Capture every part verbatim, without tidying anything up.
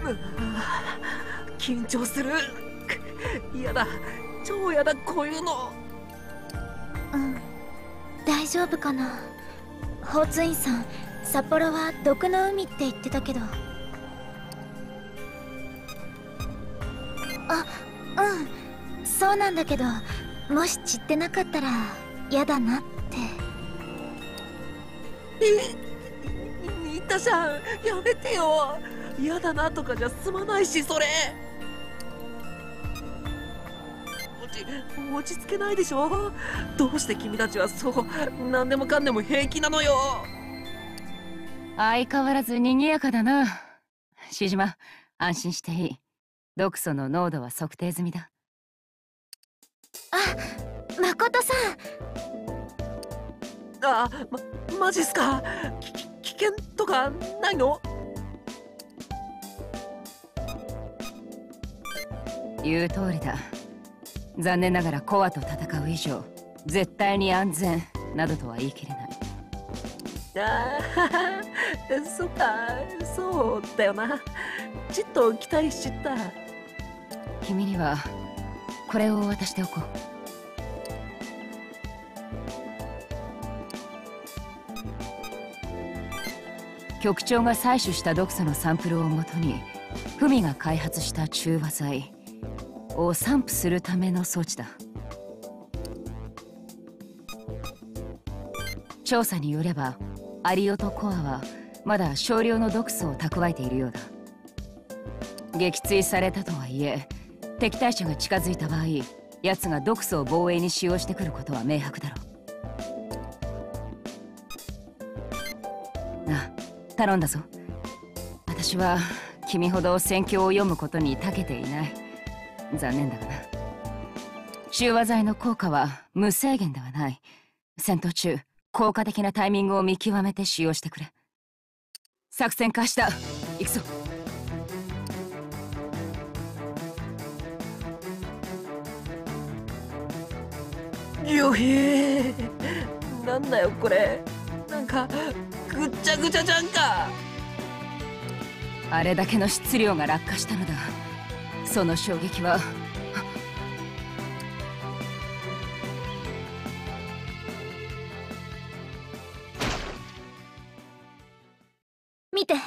緊張する。やだ、超やだ、こういうの。 うん、大丈夫かな。宝津院さん、札幌は毒の海って言ってたけど。あ、うん、そうなんだけど、もし散ってなかったら嫌だなって。 え、言ったじゃん、やめてよ。嫌だなとかじゃ済まないし、それ。落ち落ち着けないでしょ。どうして君たちはそう何でもかんでも平気なのよ。 相変わらず賑やかだな。しじま、安心していい。毒素の濃度は測定済みだ。 あ、誠さん。あ、ま、マジっすか。き危険とかないの？ 言う通りだ。残念ながらコアと戦う以上絶対に安全などとは言い切れない。 ああ、そっか、そうだよな。ちっと期待しちった。 君にはこれを渡しておこう。局長が採取した毒素のサンプルをもとにフミが開発した中和剤を散布するための装置だ。調査によればアリオとコアはまだ少量の毒素を蓄えているようだ。撃墜されたとはいえ敵対者が近づいた場合、奴が毒素を防衛に使用してくることは明白だろう。なあ、頼んだぞ。私は君ほど戦況を読むことに長けていない。残念だがな。中和剤の効果は無制限ではない。戦闘中効果的なタイミングを見極めて使用してくれ。作戦開始だ。行くぞ。 よへえ、なんだよこれ。なんかぐっちゃぐちゃじゃんか。 あれだけの質量が落下したのだ。その衝撃は見て。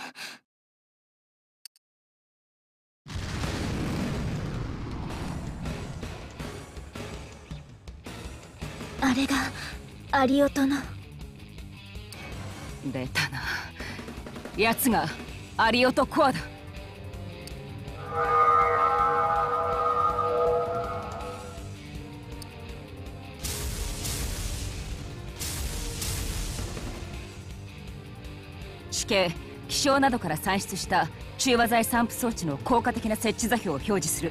あれがアリオトの。 出たな。奴がアリオとコアだ。地形、気象などから算出した中和剤散布装置の効果的な設置座標を表示する。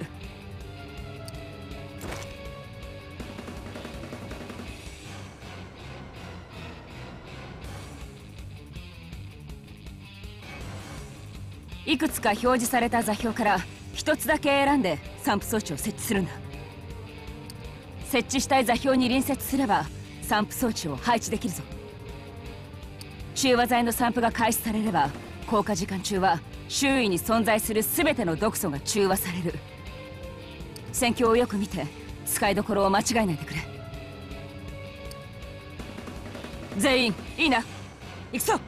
いくつか表示された座標から一つだけ選んで散布装置を設置するんだ。設置したい座標に隣接すれば散布装置を配置できるぞ。中和剤の散布が開始されれば効果時間中は周囲に存在する全ての毒素が中和される。戦況をよく見て使いどころを間違えないでくれ。全員いいな。行くぞ。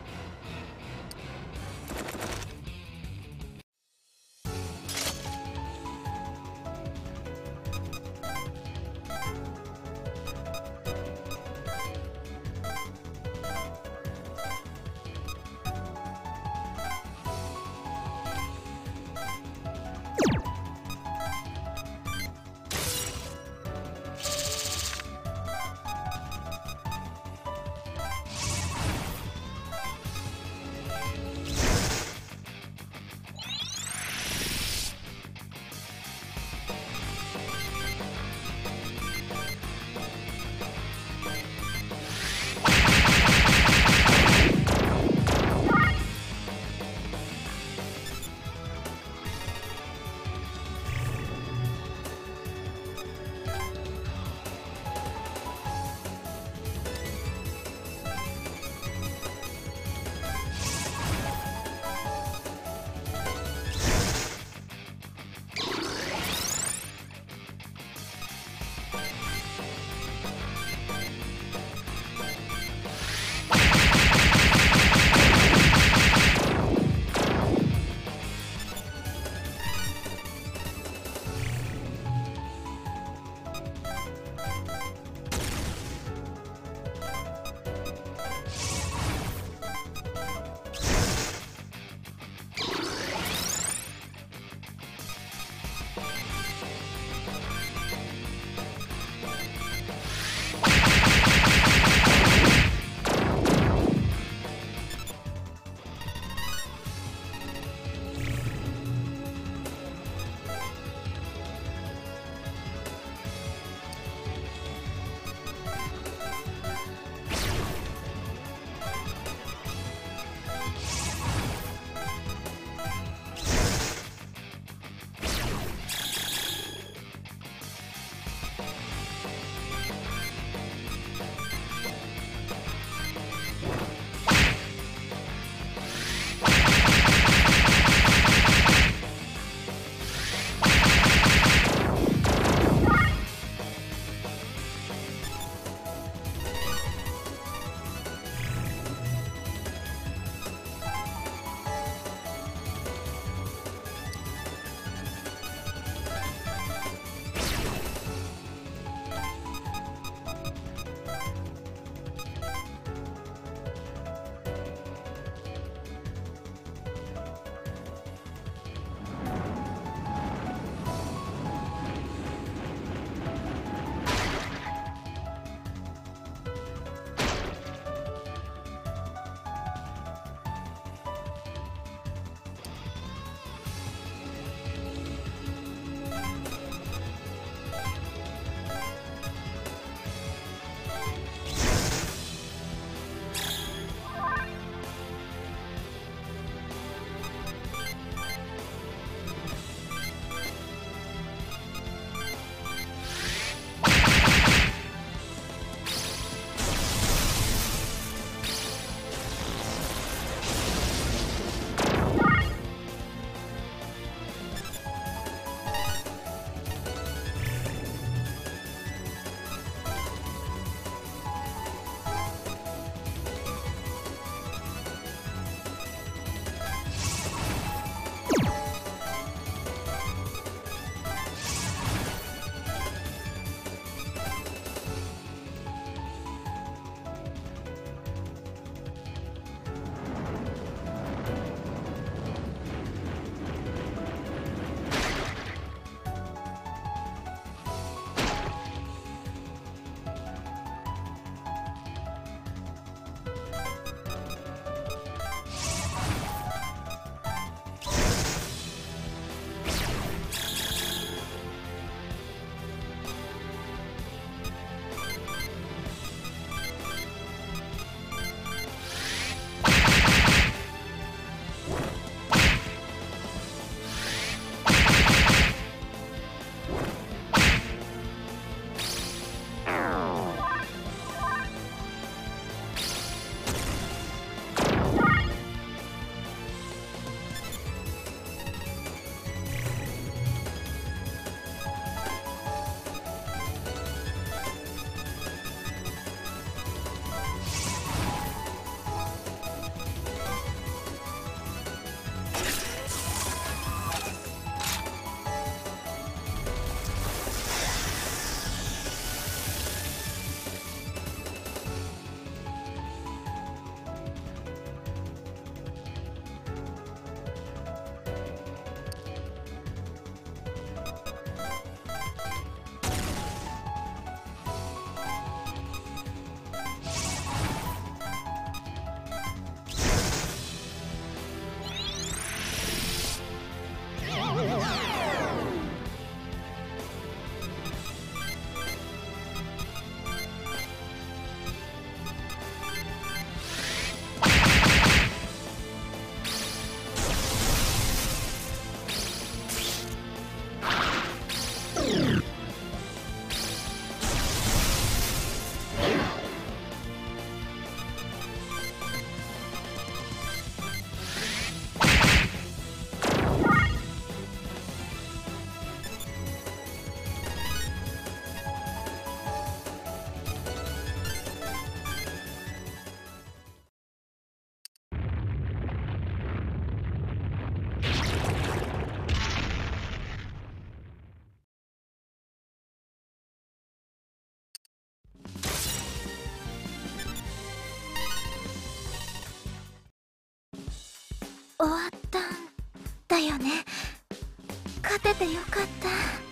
終わったんだよね。勝ててよかった。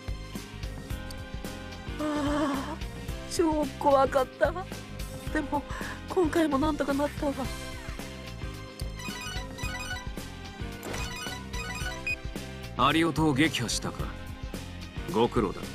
ああ、超怖かった。でも今回もなんとかなったわ。 アリオトを撃破したか。ご苦労だった。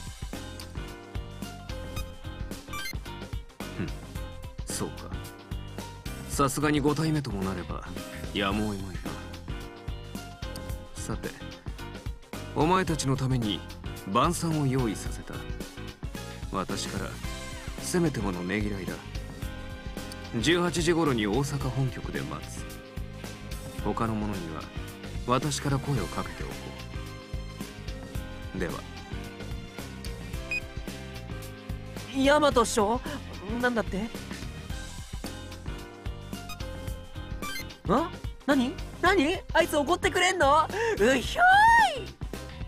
ふん、そうか。さすがにご体目ともなればやむを得まいな。さて、お前たちのために晩餐を用意させた。私からせめてものねぎらいだ。じゅうはちじ頃に大阪本局で待つ。他の者には私から声をかけておこう。では。 ヤマト師匠、なんだって？あ？何？何？あいつ怒ってくれんの？うひょーい！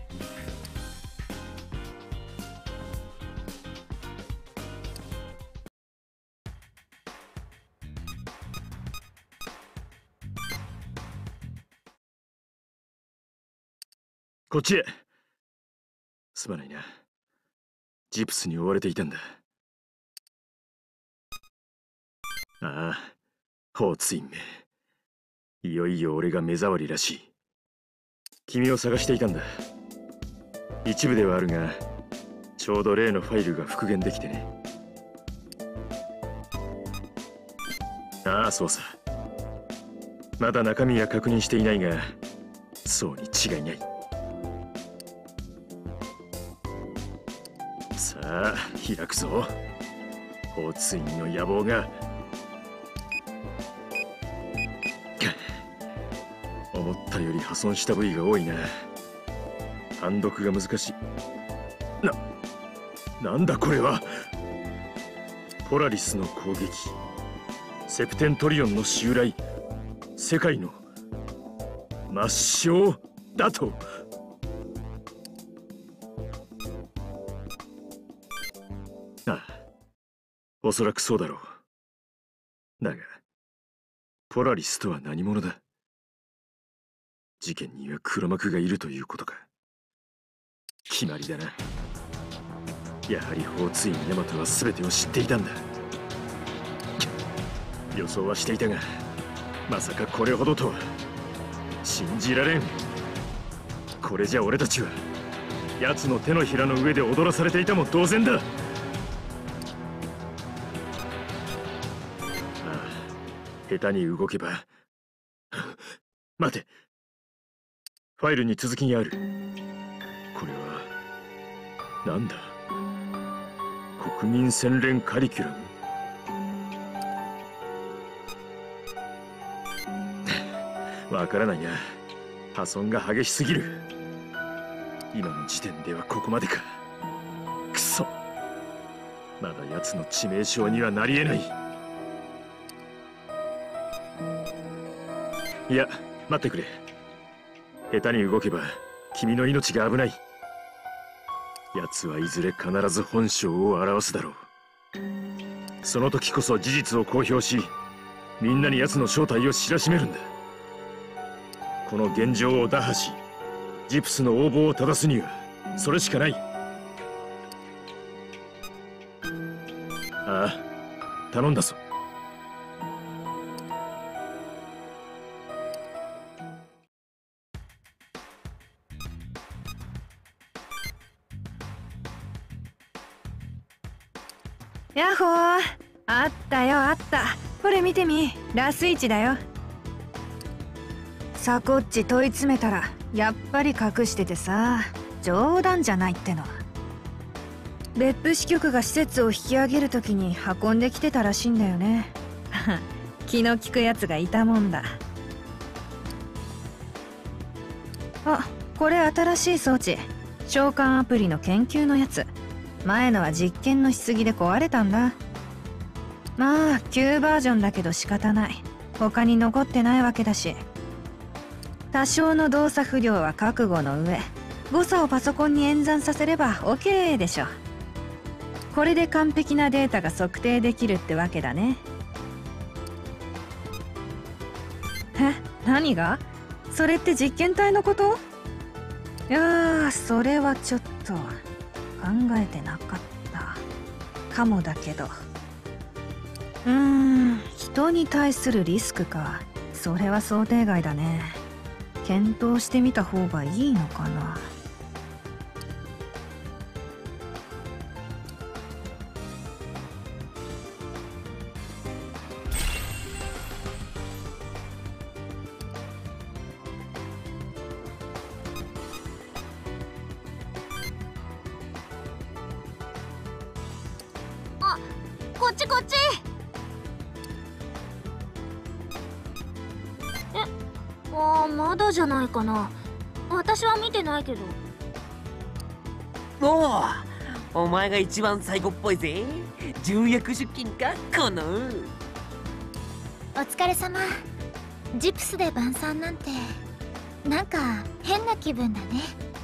こっちへ。すまないな。ジプスに追われていたんだ。ああ、ホーツインめ。いよいよ俺が目障りらしい。君を探していたんだ。一部ではあるが、ちょうど例のファイルが復元できてね。ああ、そうさ。まだ中身は確認していないが、そうに違いない。さあ、開くぞ。ホーツインの野望が。思ったより破損した部位が多いな。判読が難しい。な、なんだこれは。ポラリスの攻撃、セプテントリオンの襲来、世界の抹消だと。ああ、おそらくそうだろう。だが、ポラリスとは何者だ。事件には黒幕がいるということか。決まりだな。やはりホーツインヤマトは全てを知っていたんだ。予想はしていたが、まさかこれほどとは。信じられん。これじゃ俺たちは奴の手のひらの上で踊らされていたも同然だ。ああ、下手に動けば。待て、ファイルに続きがある。これはなんだ。国民洗練カリキュラム。わからないな。破損が激しすぎる。今の時点ではここまでか。くそ、まだ奴の致命傷にはなり得ない。いや、待ってくれ。下手に動けば君の命が危ない。奴はいずれ必ず本性を表すだろう。その時こそ事実を公表し、みんなに奴の正体を知らしめるんだ。この現状を打破し、ジプスの横暴を正すにはそれしかない。ああ、頼んだぞ。 やっほー、あったよあった。これ見てみ、ラスイチだよ。さこっち問い詰めたらやっぱり隠しててさ、冗談じゃないっての。別府支局が施設を引き上げるときに運んできてたらしいんだよね。気の利くやつがいたもんだ。あ、これ新しい装置、召喚アプリの研究のやつ。前のは実験のしすぎで壊れたんだ。まあ旧バージョンだけど仕方ない。他に残ってないわけだし。多少の動作不良は覚悟の上、誤差をパソコンに演算させれば OK でしょ。これで完璧なデータが測定できるってわけだね。え、 何が？それって実験体のこと？いやー、それはちょっと考えてなかったかもだけど。うーん、人に対するリスクか。それは想定外だね。検討してみた方がいいのかな。 こっちこっち。え、あー、まだじゃないかな。私は見てないけど。 おお、お前が一番最後っぽいぜ。重役出勤かこの。 お疲れ様。ジプスで晩餐なんてなんか変な気分だね。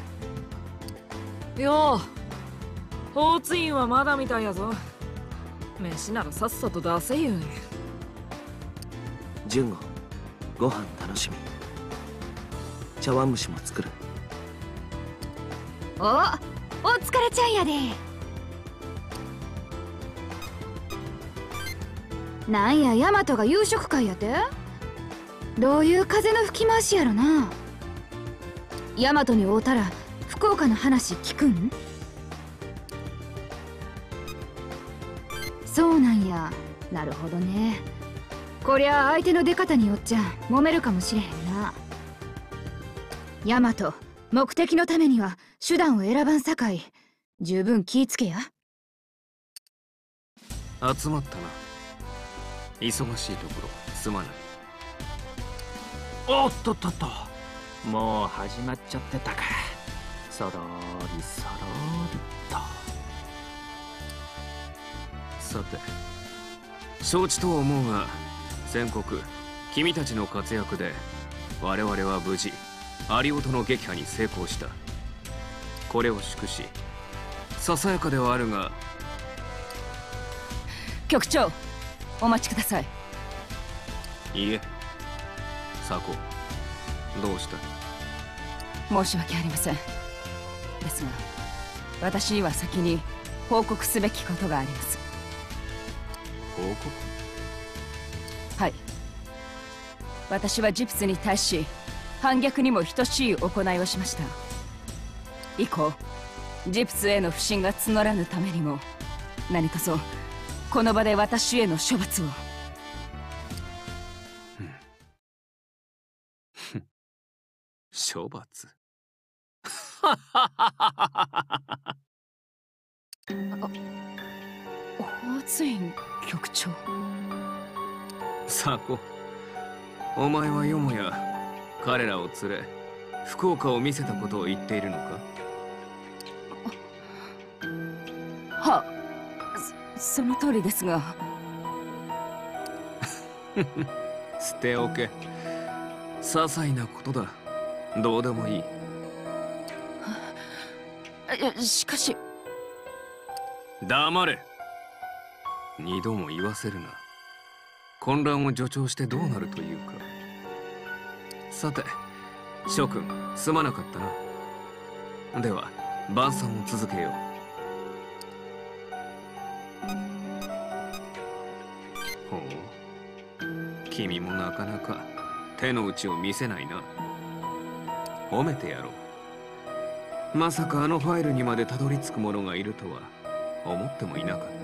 よう、ホーツインはまだみたいやぞ。飯ならさっさと出せよ。 ジュンゴ、ご飯楽しみ。茶碗蒸しも作る。 お、お疲れちゃんやで。なんや、ヤマトが夕食会やて。どういう風の吹き回しやろな。ヤマトに会うたら福岡の話聞くん？そうなんや。なるほどね。こりゃ相手の出方によっちゃ揉めるかもしれへんな。ヤマト、目的のためには手段を選ばんさかい、十分気ぃつけや。 集まったな。忙しいところすまない。 おっとっとっと、もう始まっちゃってたか。そろりそろりと。 さて、承知とは思うが、先国君たちの活躍で我々は無事有音の撃破に成功した。これを祝し、ささやかではあるが。 局長、お待ちください。 いいえ、佐子、どうした？ 申し訳ありません。ですが、私には先に報告すべきことがあります。 報告？ はい。私はジプスに対し反逆にも等しい行いをしました。以降ジプスへの不信が募らぬためにも、何とぞこの場で私への処罰を。 処罰？ ホーツイン局長。 佐子、お前はよもや彼らを連れ福岡を見せたことを言っているのか？ は、そ、その通りですが。 捨ておけ。些細なことだ。どうでもいい。 え、しかし。 黙れ。二度も言わせるな。混乱を助長してどうなるというか。さて、諸君、すまなかったな。では晩餐を続けよう。ほう、君もなかなか手の内を見せないな。褒めてやろう。まさかあのファイルにまでたどり着く者がいるとは思ってもいなかった。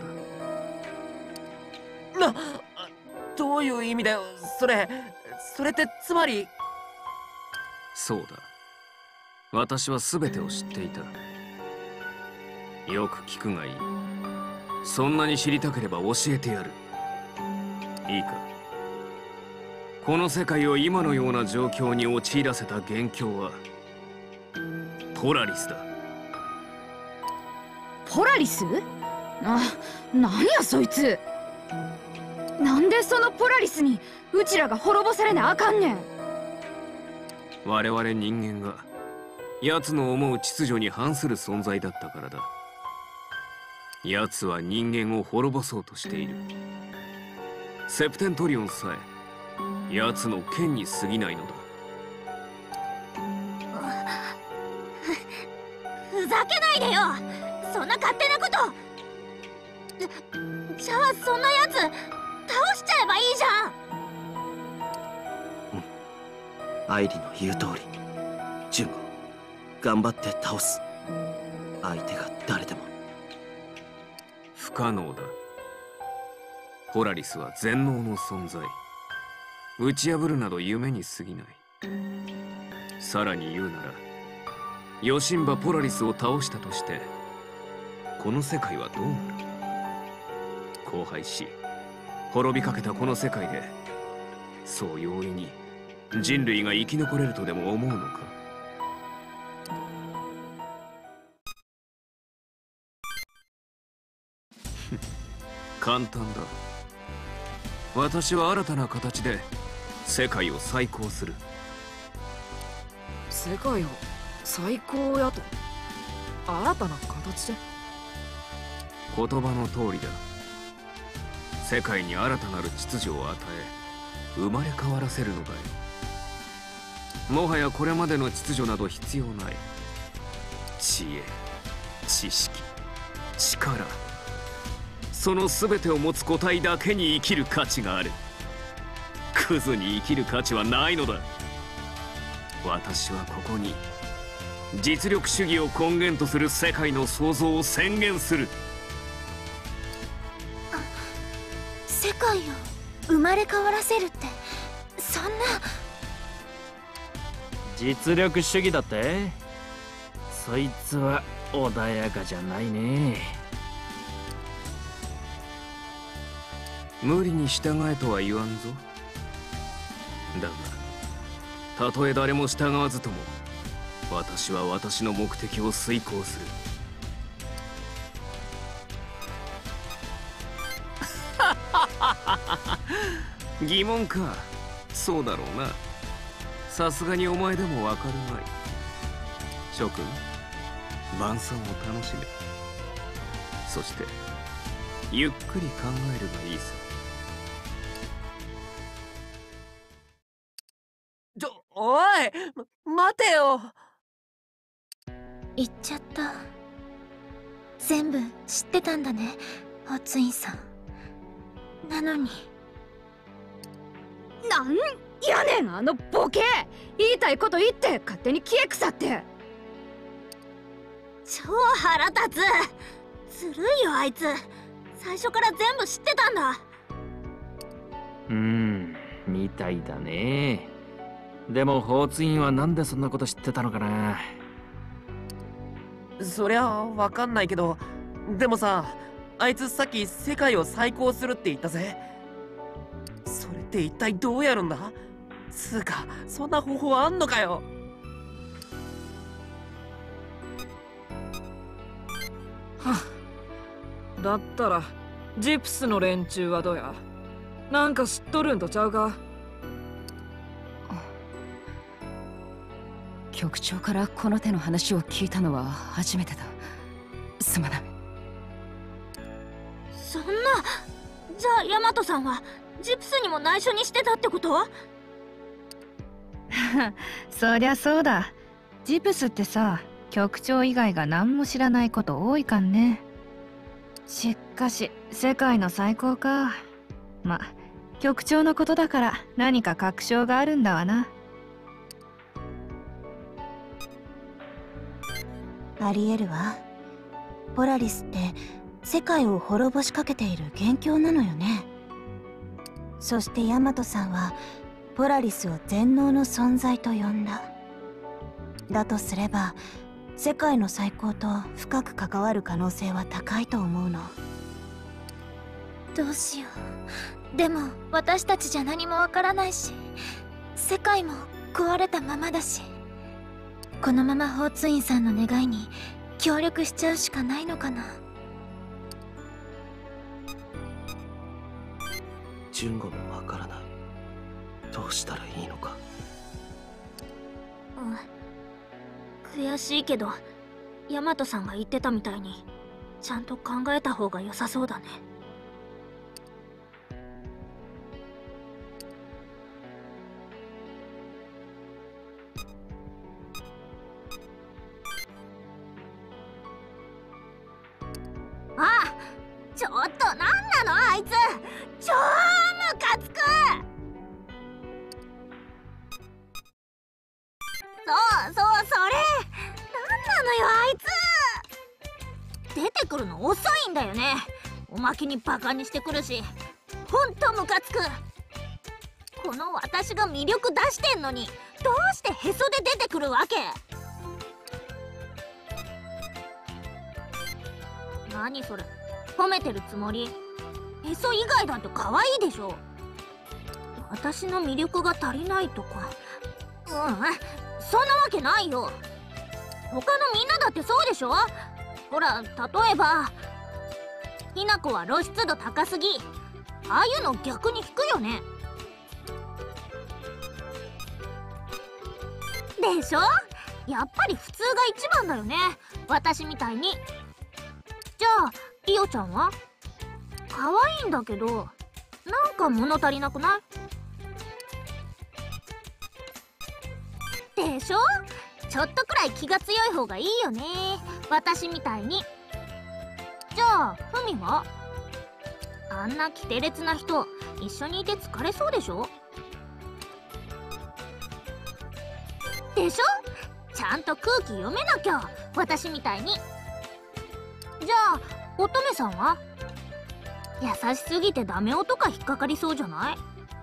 な、どういう意味だよそれ。それってつまり。 そうだ、私は全てを知っていた。よく聞くがいい。そんなに知りたければ教えてやる。いいか。この世界を今のような状況に陥らせた元凶はポラリスだ。 ポラリス？な、なんやそいつ。なんでそのポラリスにうちらが滅ぼされなあかんねん。 我々人間が奴の思う秩序に反する存在だったからだ。奴は人間を滅ぼそうとしている。セプテントリオンさえ奴の剣に過ぎないのだ。 ふざけないでよ、そんな勝手なこと。じゃあそんなやつ倒しちゃえばいいじゃん。 愛理の言う通り、純子、頑張って倒す。相手が誰でも。 不可能だ。ポラリスは全能の存在。打ち破るなど夢に過ぎない。さらに言うなら、ヨシンバ・ポラリスを倒したとして、この世界はどうなる？荒廃し、滅びかけたこの世界で、そう容易に人類が生き残れるとでも思うのか？簡単だ。私は新たな形で世界を再興する。 世界を最高やと？新たな形で？ 言葉の通りだ。世界に新たなる秩序を与え、生まれ変わらせるのだよ。もはやこれまでの秩序など必要ない。知恵、知識、力、その全てを持つ個体だけに生きる価値がある。クズに生きる価値はないのだ。私はここに実力主義を根源とする世界の創造を宣言する。 世界を生まれ変わらせるって、そんな。 実力主義だって？そいつは穏やかじゃないね。 無理に従えとは言わんぞ。だがたとえ誰も従わずとも、私は私の目的を遂行する。疑問か。そうだろうな。さすがにお前でもわかるまい。諸君、晩餐を楽しめ。そしてゆっくり考えればいいさ。 ちょ、おい、ま、待てよ。 言っちゃった。全部知ってたんだね、ホツインさん。なのに。 なんやねんあのボケ。言いたいこと言って勝手に消え腐って。 超腹立つ。ずるいよあいつ。最初から全部知ってたんだ。 うーん、みたいだね。でもホーツインはなんでそんなこと知ってたのかな。 そりゃわかんないけど、でもさ、あいつさっき世界を再興するって言ったぜ。それって一体どうやるんだ？つうか、そんな方法あんのかよ。 はっ、だったらジプスの連中はどうや？なんか知っとるんとちゃうか？ 局長からこの手の話を聞いたのは初めてだ。すまない。 そんな。じゃあヤマトさんはジプスにも内緒にしてたってこと？ そりゃそうだ。ジプスってさ、局長以外が何も知らないこと多いかんね。しかし世界の最高か。ま、局長のことだから何か確証があるんだわな。 ありえるわ。ポラリスって世界を滅ぼしかけている元凶なのよね。そしてヤマトさんはポラリスを全能の存在と呼んだ。だとすれば世界の再興と深く関わる可能性は高いと思うの。どうしよう。でも私たちじゃ何もわからないし、世界も壊れたままだし、このままホーツインさんの願いに協力しちゃうしかないのかな。 純子もわからない。どうしたらいいのか。 うん、悔しいけどヤマトさんが言ってたみたいにちゃんと考えた方が良さそうだね。 ちょっとなんなのあいつ、超ムカつく。そうそう、それなんなのよあいつ。出てくるの遅いんだよね。おまけにバカにしてくるし、ほんとムカつく。この私が魅力出してんのにどうしてへそで出てくるわけ。何それ、褒めてるつもり？へそ以外だって可愛いでしょ。私の魅力が足りないとか、うん、そんなわけないよ。他のみんなだってそうでしょ。ほら、例えばひな子は露出度高すぎ、ああいうの逆に低いよね。でしょ。やっぱり普通が一番だよね、私みたいに。じゃあリオちゃんは可愛いんだけど、なんか物足りなくない？でしょ。ちょっとくらい気が強い方がいいよね、私みたいに。じゃあフミは？あんなキテレツな人一緒にいて疲れそうでしょ。でしょ。ちゃんと空気読めなきゃ、私みたいに。じゃあ乙女さんは？優しすぎてダメ男か引っかかりそうじゃない？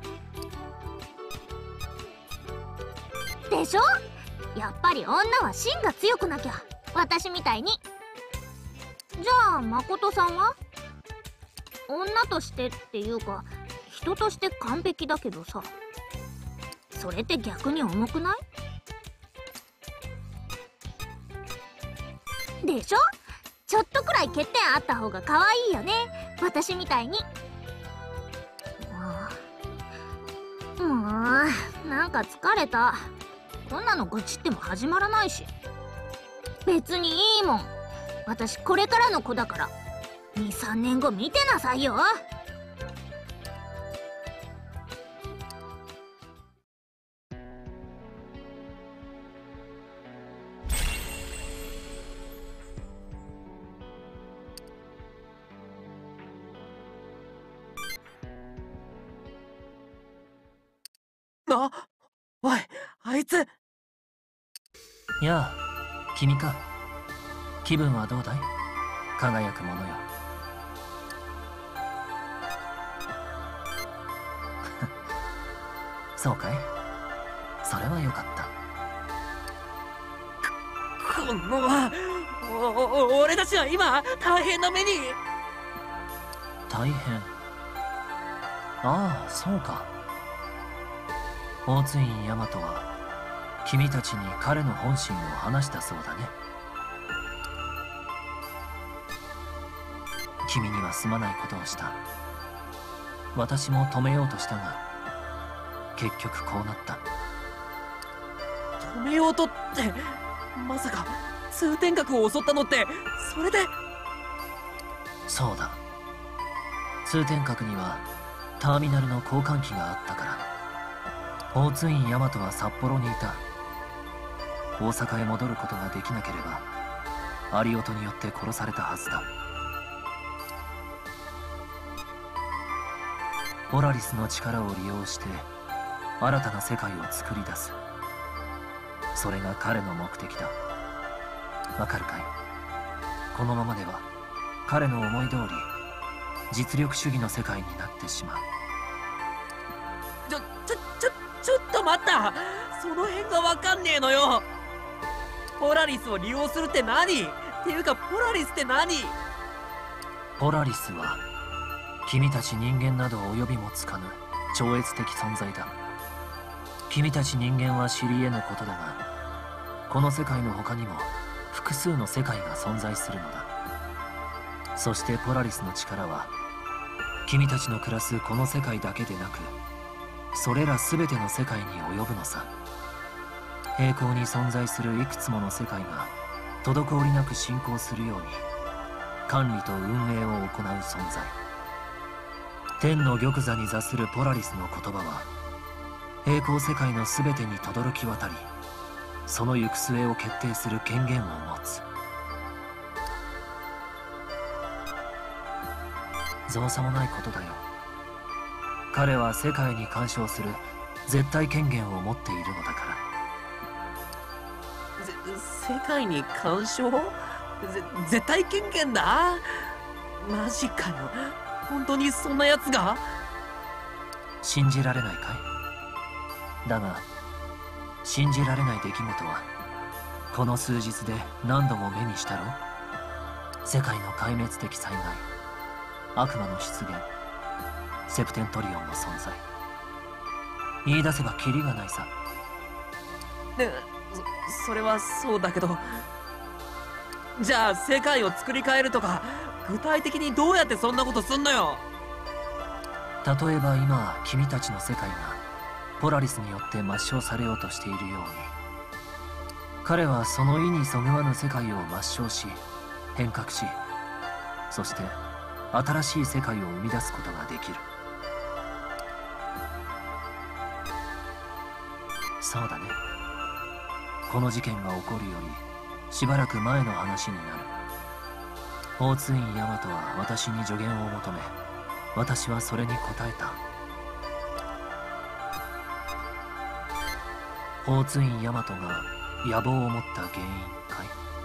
でしょ。やっぱり女は芯が強くなきゃ、私みたいに。じゃあ誠さんは？女としてっていうか人として完璧だけどさ、それって逆に重くない？でしょ。ちょっとくらい欠点あった方が可愛いよね、私みたいに。もうもうなんか疲れた。こんなの愚痴っても始まらないし。別にいいもん、私これからの子だから。にさんねんご見てなさいよ。 あ、おい、あいつ。 やあ、君か。気分はどうだい？輝くものよ。そうかい？それはよかった。 このおお俺たちは今大変な目に。 大変？ああ、そうか。大津院大和は君たちに彼の本心を話したそうだね。君にはすまないことをした。私も止めようとしたが結局こうなった。 止めようとって、まさか通天閣を襲ったのってそれで？ そうだ。通天閣にはターミナルの交換機があったから。大津院大和は札幌にいた。大阪へ戻ることができなければ有音によって殺されたはずだ。ポラリスの力を利用して新たな世界を作り出す。それが彼の目的だ。わかるかい？このままでは彼の思い通り実力主義の世界になってしまう。 ちょちょちょちょっと待った。その辺がわかんねえのよ。ポラリスを利用するって何？っていうかポラリスって何？ ポラリスは君たち人間など及びもつかぬ超越的存在だ。君たち人間は知り得ぬことだが、この世界の他にも複数の世界が存在するのだ。そしてポラリスの力は君たちの暮らすこの世界だけでなく、それら全ての世界に及ぶのさ。平行に存在するいくつもの世界が滞りなく進行するように管理と運営を行う存在。天の玉座に座するポラリスの言葉は平行世界の全てに轟き渡り、その行く末を決定する権限を持つ。 造作もないことだよ。彼は世界に干渉する絶対権限を持っているのだから。 ぜ世界に干渉？ぜ絶対権限だ？マジかよ。本当にそんなやつが？ 信じられないかい？だが信じられない出来事はこの数日で何度も目にしたろう。世界の壊滅的災害、悪魔の出現、セプテントリオンの存在。言い出せばキリがないさ。 で、そそれはそうだけど、じゃあ世界を作り変えるとか具体的にどうやってそんなことすんのよ。 例えば今君たちの世界がポラリスによって抹消されようとしているように、彼はその意にそぐわぬ世界を抹消し変革し、そして新しい世界を生み出すことができる。そうだね。この事件が起こるよりしばらく前の話になる。ホーツインヤマトは私に助言を求め、私はそれに応えた。ホーツインヤマトが野望を持った原因かい？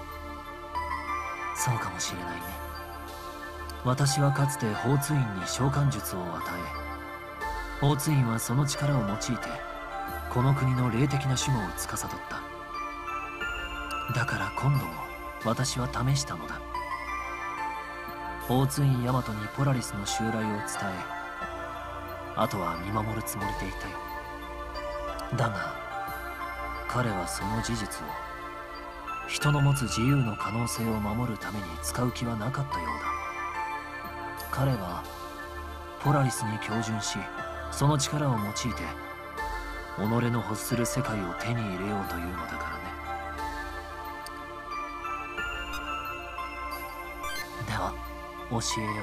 そうかもしれないね。私はかつてホーツインに召喚術を与え、ホーツインはその力を用いてこの国の霊的な守護を司った。だから今度も私は試したのだ。ホーツインヤマトにポラリスの襲来を伝え、あとは見守るつもりでいたよ。だが彼はその事実を人の持つ自由の可能性を守るために使う気はなかったようだ。彼はポラリスに恭順し、その力を用いて己の欲する世界を手に入れようというのだからね。では教えよう。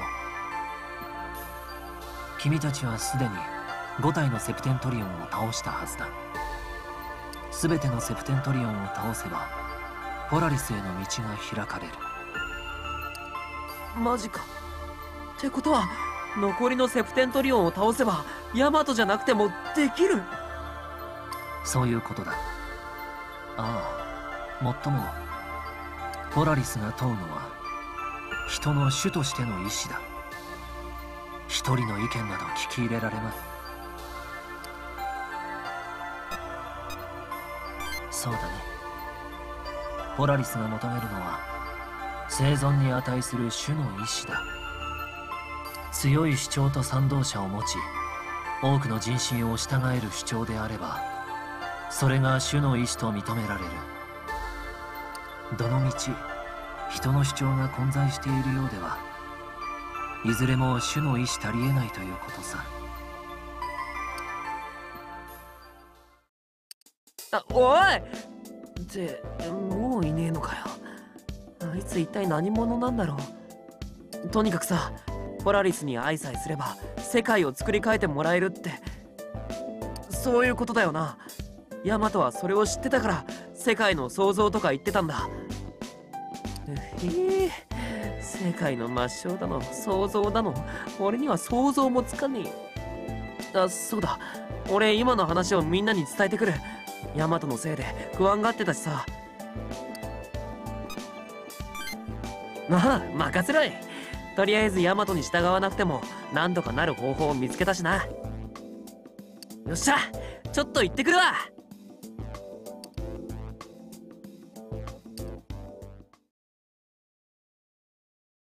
君たちはすでにご体のセプテントリオンを倒したはずだ。すべてのセプテントリオンを倒せばポラリスへの道が開かれる。 マジか。ってことは残りのセプテントリオンを倒せばヤマトじゃなくてもできる？ そういうことだ。ああ、もっともポラリスが問うのは人の主としての意志だ。一人の意見など聞き入れられまい。そうだね。ポラリスが求めるのは生存に値する主の意志だ。強い主張と賛同者を持ち、多くの人心を従える主張であれば、それが主の意志と認められる。どのみち人の主張が混在しているようでは、いずれも主の意志足りえないということさ。 あ、おい！ってもういねえのかよ。あいつ一体何者なんだろう。とにかくさ、ポラリスに愛さえすれば世界を作り変えてもらえるって、そういうことだよな。ヤマトはそれを知ってたから世界の創造とか言ってたんだ。へえ、世界の抹消だの創造だの、俺には想像もつかねえ。あ、そうだ、俺今の話をみんなに伝えてくる。ヤマトのせいで不安がってたしさ。まあ任せろい。とりあえずヤマトに従わなくても何とかなる方法を見つけたしな。よっしゃ、ちょっと行ってくるわ。